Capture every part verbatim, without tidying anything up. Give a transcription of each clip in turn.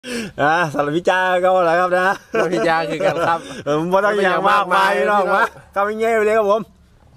อ่าสารพิจารก็แล้วครับนะสารพิจารคือกันครับผมว่าต้องอย่างมากมายพี่น้องวะก็ไม่เงี้ยไปเลยครับผม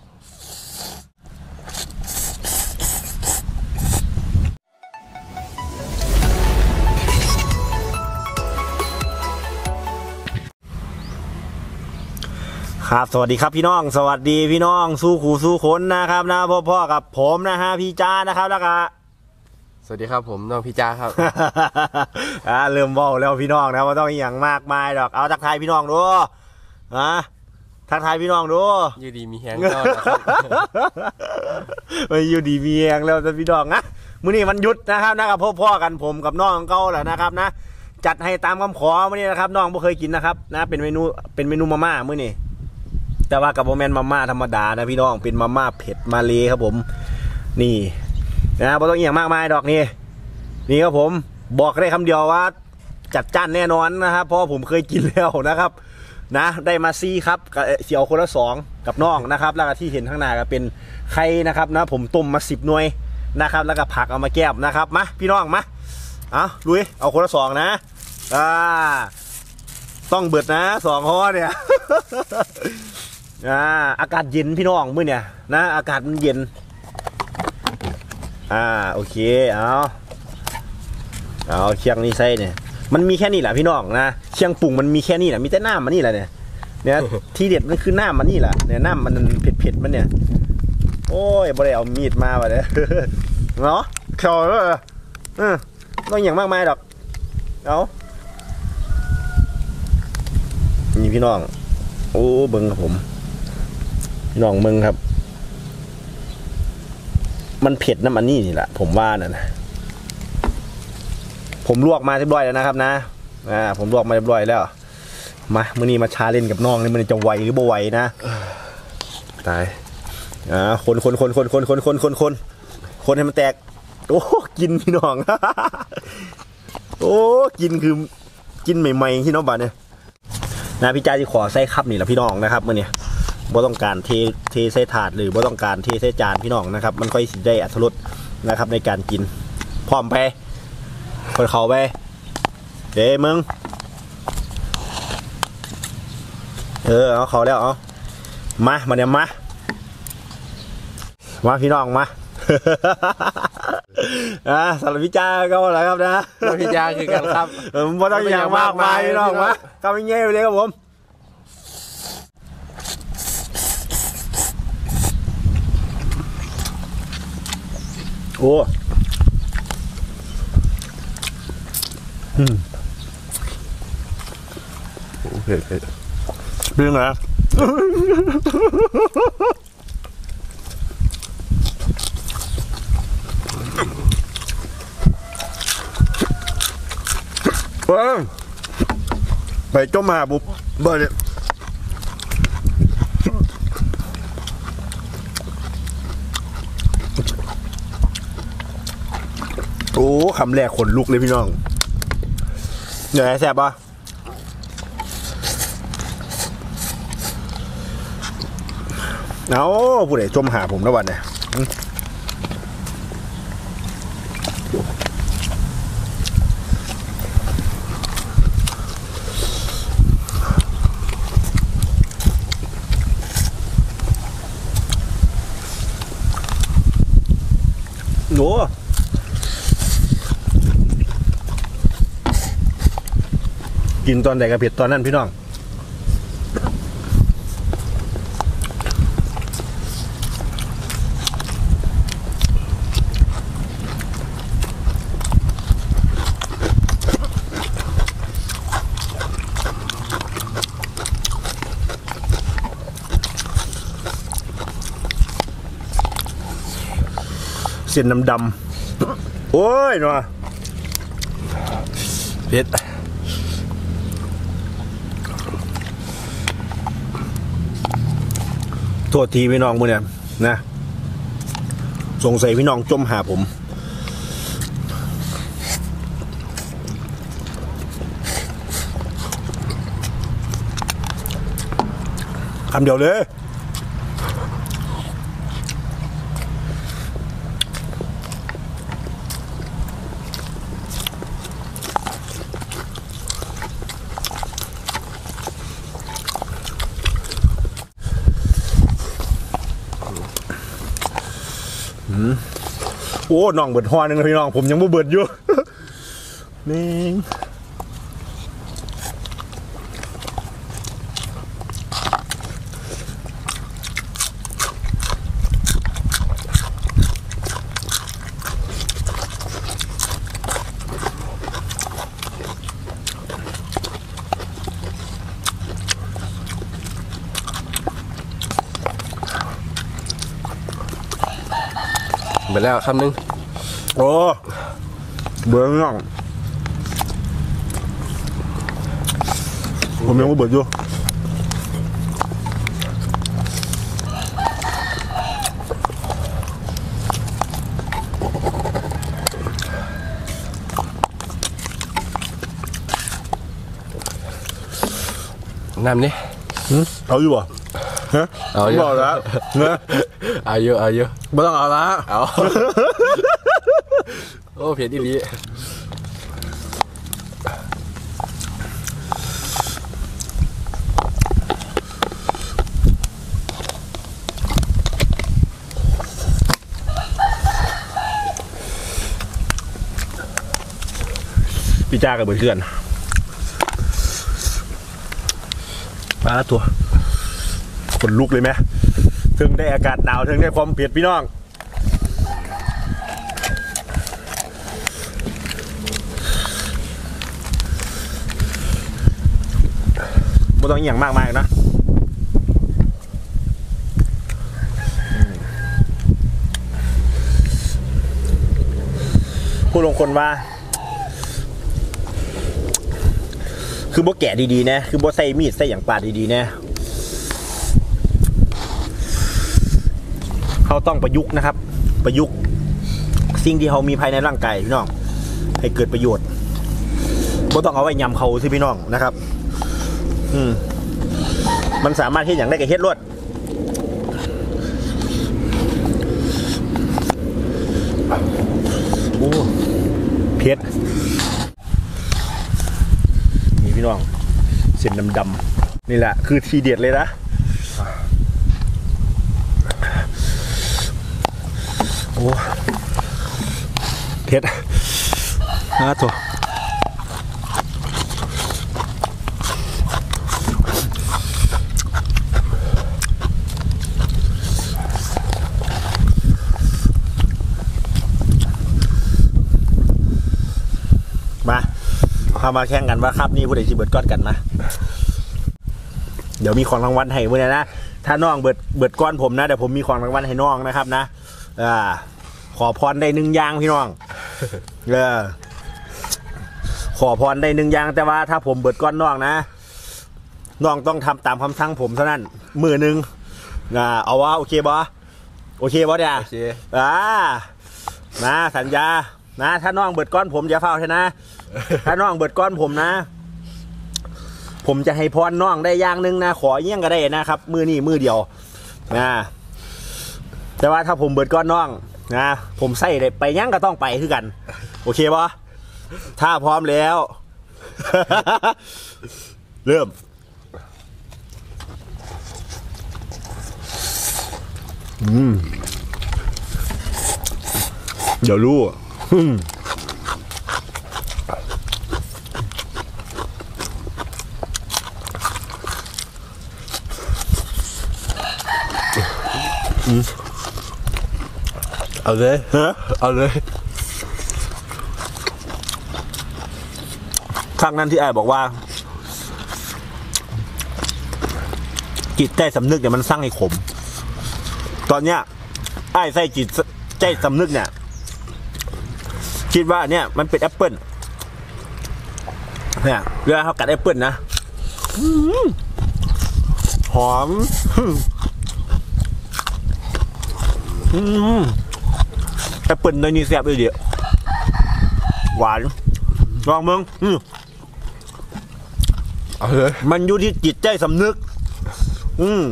ครับสวัสดีครับพี่น้องสวัสดีพี่น้องสู้ขู่สู้คนนะครับนะพ่อพ่อกับผมนะฮะพี่จ้านะครับแล้วก็สวัสดีครับผมน้องพี่จ้าครับอ่าเริ่มบอกแล้วพี่น้องนะว่าต้องอย่างมากมายดอกเอาทักทายพี่น้องดูอ่ะทักทายพี่น้องดูอยู่ดีมีแฮงก็นะครับไม่อยู่ดีมีแฮงแล้วจะพี่น้องนะมื้อนี้วันหยุดนะครับนะกับพ่อพ่อกันผมกับน้องเก่าแหละนะครับนะจัดให้ตามคำขอมื้อนี้นะครับน้องไม่เคยกินนะครับนะเป็นเมนูเป็นเมนูมาม่ามื้อนี้แต่ว่ากับโมเมนต์มาม่าธรรมดานะพี่น้องเป็นมาม่าเผ็ดมาเลครับผมนี่นะไม่ต้องเอียงมากมายดอกนี่นี่ครับผมบอกได้คำเดียวว่าจัดจ้านแน่นอนนะครับเพราะผมเคยกินแล้วนะครับนะได้มาซี่ครับเสี่ยวคนละสองกับน้องนะครับแล้วก็ที่เห็นข้างหน้าก็เป็นไข่นะครับนะผมต้มมาสิบหน่วยนะครับแล้วก็ผักเอามาแก้มนะครับมาพี่น้องมาเอาลุยเอาคนละสองนะอ่าต้องเบิดนะสองข้อเนี่ยอ่าอากาศเย็นพี่น้องมื้อเนี่ยนะอากาศมันเย็นอ่าโอเคเอาเอาเคียงนี่ใส่เนี่ยมันมีแค่นี้แหละพี่น้องนะเคียงปรุงมันมีแค่นี้แหละมีแต่น้ำมันนี่แหละเนี่ยเนี่ยที่เด็ดมันคือน้ำมันนี่แหละเนี่ยน้ำมันเผ็ดเผ็ดมันเนี่ยโอ้ยบ่ได้เอามีดมาว่ะเนี่ยเนาะเขียวเลยเออต้องอย่างมากมายดอกเอานี่พี่น้องโอ้เบิ้งครับผมพี่น้องเบิ้งครับมันเผ็ดน้ำมันนี่นี่แหละผมว่านะนะผมลวกมาเรียบร้อยแล้วนะครับนะอ่าผมลวกมาเรียบร้อยแล้วมาเมื่อนี้มาชาเล่นกับน้องนี่มันจะไหวหรือบ่ไหวนะตายอ่าคนคนคนคนคนคนคนคนคนคนให้มันแตกโอ้กินพี่น้องโอ้กินคือกินใหม่ๆที่น้องบ้านเนี่ยนะพี่จ้าจะขอใส่คัพนี่แหละพี่น้องนะครับเมื่อนี้บ่ต้องการเทเทใส่ถาดหรือบ่ต้องการเทใส่จานพี่น้องนะครับมันค่อยได้อรรถรสนะครับในการกินพร้อมไปเปิดเขาไปเด้มึงเออเอาเขาแล้วเอามามาเนี่ยมามาพี่น้องมาอ่าสารพิจารก็แล้วครับนะสารพิจารคือกันครับผมบ่ต้องอย่างมากมายพี่น้องมาก็ไม่เงี้ยไปเลยครับผมโอ้อืมโอเคเรื่องอะไรไปจมมาบุบเบอร์เนี่ยโอ้คำแรกขนลุกเลยพี่น้องเหนื่อยแสบปะเอาผู้ใดจมหาผมแล้ววันเนี่ยโอ้กินตอนไหนกระเผ็ดตอนนั้นพี่น้องเส้นดำๆโอ้ยนัวเผ็ดโทษทีพี่น้องมือเนี่ยนะสงสัยพี่น้องจมหาผมคำเดียวเลย ออ้น้องเบิดฮอนึงนะพี่น้องผมยังไม่เบิดอยู่นี่หมดแล้วคำนึงโอ้เบิดน้องผมยังไม่เบิดอยู่น้ำนี่เอาอยู่ป่ะฮะเอาอยู่บอกแล้วเนอะเอาอยู่เอาอยู่ไม่ต้องเอาละเอาโอ้เผ็ดอีหลีพี่จ้ากับเพื่อนมาตัวคนลุกเลยไหมถึงได้อากาศหนาวถึงได้ความเผ็ดพี่น้องไม่ต้องอย่างมากมายนะผู้ลงคนว่าคือโบแกะดีๆนะคือโบใส่มีดใส่อย่างปาดดีๆนะเขาต้องประยุกต์นะครับประยุกต์สิ่งที่เขามีภายในร่างกายพี่น้องให้เกิดประโยชน์โบต้องเอาไว้ยำเขาสิพี่น้องนะครับอืมมันสามารถที่อย่างได้กับเฮ็ดรวดโอ้เผ็ดพี่น้องเส้นดำๆนี่แหละคือทีเด็ดเลยนะโอ้เผ็ดนะตัวมาพามาแข่งกันว่าครับนี่ผู้ใดที่เบิดก้อนกันมาเดี๋ยวมีของรางวัลให้เมื่อไหร่นะถ้าน้องเบิดเบิดก้อนผมนะเดี๋ยวผมมีของรางวัลให้น้องนะครับนะอ่าขอพรได้หนึ่งอย่างพี่น้องเออขอพรได้หนึ่งอย่างแต่ว่าถ้าผมเบิดก้อนน้องนะน้องต้องทำตามคำสั่งผมเท่านั้นมือหนึ่งอ่าเอาว่าโอเคบอโอเคบอเดี๋ยวโอเคอ่านะสัญญานะถ้าน้องเบิดก้อนผมอย่าเฝ้าใช่นะถ้าน้องเบิดก้อนผมนะผมจะให้พรน้องได้อย่างหนึ่งนะขอเยี่ยงก็ได้นะครับมือนี่มือเดียวนะแต่ว่าถ้าผมเบิดก้อนน้องนะผมใส่ได้ไปยั่งก็ต้องไปคือกันโอเคปะถ้าพร้อมแล้วเริ่มอืมเดี๋ยวรู้อืมเอาเลยเอาเลยครั้งนั้นที่ไอ้บอกว่าจิตใจสำนึกเนี่ยมันสร้างให้ขมตอนเนี้ยไอ้ใส่จิตใจสำนึกเนี่ยคิดว่าเนี่ยมันเป็นแอปเปิลเนี่ยเวลาเขากัดแอปเปิลนะหอมแอปเปิลในนี้แซ่บเลยเดียวหวานลองมึงเอาเลยมันอยู่ที่จิตใจสำนึกอืม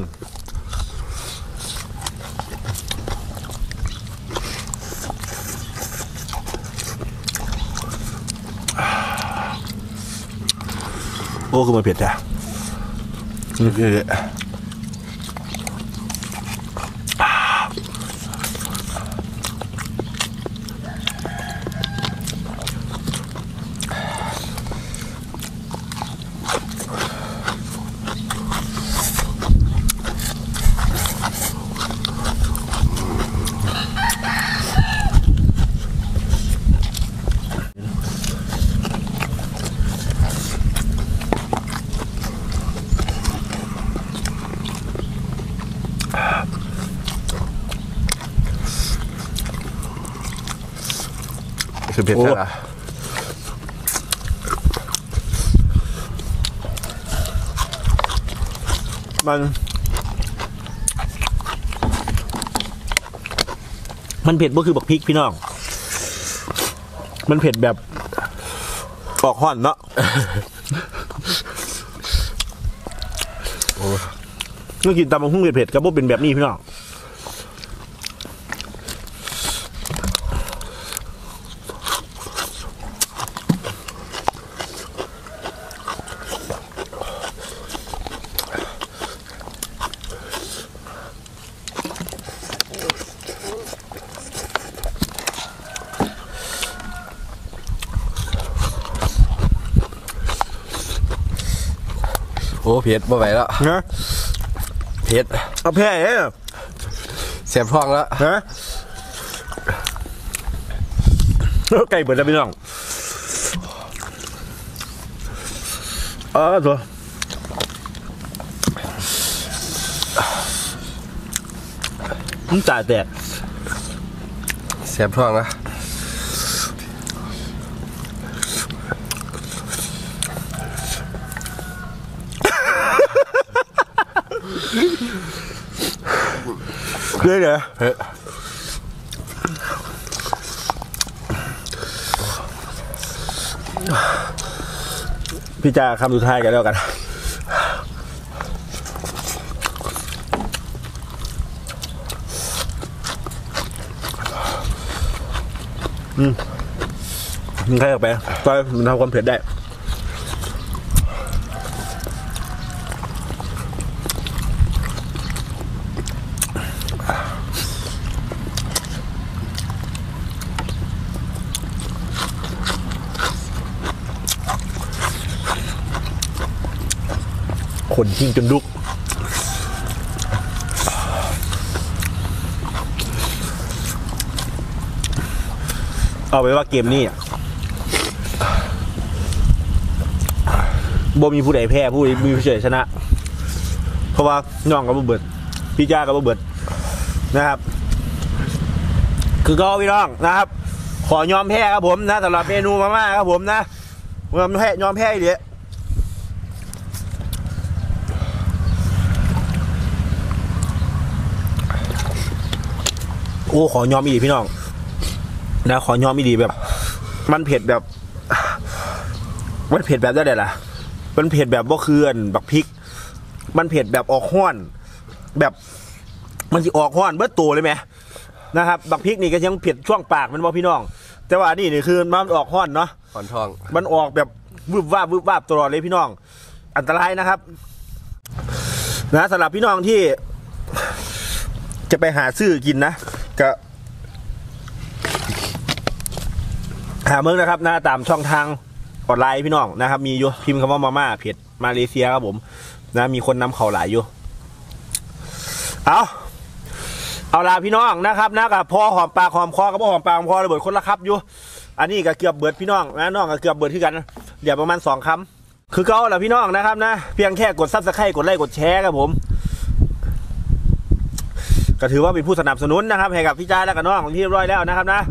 โอ้คือมันเผ็ดจ้ะเผ็ดคือเผ็ดโอ้แค่ไหนมัน มันเผ็ดก็คือบักพริกพี่น้อง มันเผ็ดแบบออกห่อนเนาะโอ้เมื่อกินตำบักหุ่งเผ็ดๆก็บ่เป็นแบบนี้พี่น้องโหเผ็ดไม่ไหวแล้วนะเผ็ดเอาแพ้เอ้ยแสบท้องแล้วฮะไก่เบิดแล้วพี่น้องเออตัวมันจ่ายแตกแสบท้องแล้วเรื่อยเลยเฮ้ยพี่จ่าคำสุดท้ายกันแล้วกันอืมมึงใครออกไปไปมันทำความเผ็ดได้ขนทิ้งจนลุกเอาไปว่าเกมนี้บ่มีผู้ใดแพ้ผู้ใดมีผู้เฉยชนะ เพราะว่าน้องกับบ่เบิดพี่จ้ากับบ่เบิดนะครับ คือก็พี่น้องนะครับ ขอยอมแพ้ครับผมนะสำหรับเมนูมาม่าครับผมนะยอมแพ้ยอมแพ้เดี๋ยวโอ้ขอยอมอีดีพี่น้องนะขอยอมอีดีแบบ มันเผ็ดแบบ มันเผ็ดแบบได้เลยล่ะมันเผ็ดแบบว่าเคือนบักพริก มันเผ็ดแบบออกห้อนแบบมันจะออกห้อนเบิดตัวเลยไหมนะครับบักพริกนี่ก็ยังเผ็ดช่วงปากมันว่าพี่น้องแต่ว่านี่นี่คือมันออกห้อนเนาะอ่อนท้องมันออกแบบวืบวาบวืบวาบตลอดเลยพี่น้องอันตรายนะครับนะสำหรับพี่น้องที่จะไปหาซื้อกินนะก็หาเมืองนะครับนะตามช่องทางออนไลน์พี่น้องนะครับมีอยู่พิมพ์คำว่ามาม่าเผ็ดมาเลเซียครับผมนะมีคนนำเข่าหลายอยู่เอาเอาล่ะพี่น้องนะครับนะกับพอหอมปากหอมคอกับพ่อหอมปากหอมคอระเบิดคนละครับอยู่อันนี้ก็เกือบเบิดพี่น้องนะน้องก็เกือบเบิดที่กันเดี๋ยวประมาณสองคำคือเก่าแหละพี่น้องนะครับนะเพียงแค่กดซับสไครต์กดไลค์กดแชร์ครับผมก็ถือว่าเป็นผู้สนับสนุนนะครับให้กับพี่จ้าและกับน้องที่เรียบร้อยแล้วนะครับนะ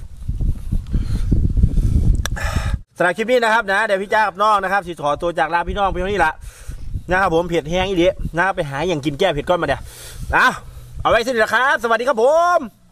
สำหรับคลิปนี้นะครับนะเดี๋ยวพี่จ้ากับน้องนะครับสิขอตัวจากลาพี่น้องไปเท่านี้ละนะครับผมเผ็ดแห้งอีเดียนะครับไปหาอย่างกินแก้เผ็ดก้อนมาเดี๋ยวเอาเอาไว้สินะครับสวัสดีครับผม